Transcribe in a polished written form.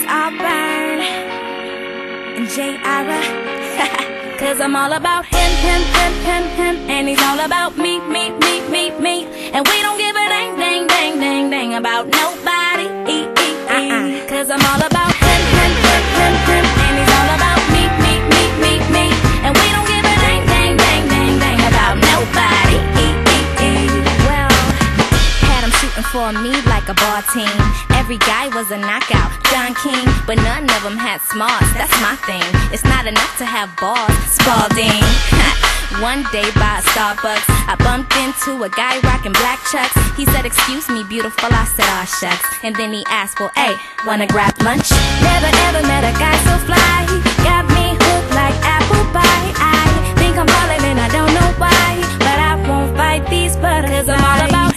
Auburn and J. Ira. Cause I'm all about him, and he's all about me. And we don't give a dang about nobody. Cause I'm all about him, and he's all about me. And we don't give a dang about nobody. Well, had him shooting for me like a ball team. Every guy was a knockout, John King, but none of them had smarts. That's my thing. It's not enough to have balls, Spalding. One day by a Starbucks, I bumped into a guy rocking black chucks. He said, "Excuse me, beautiful." I said, "Aw, shucks." And then he asked, "Well, hey, wanna grab lunch?" Never ever met a guy so fly. Got me hooked like apple pie. I think I'm falling and I don't know why, but I won't fight these butterflies. 'Cause I'm all about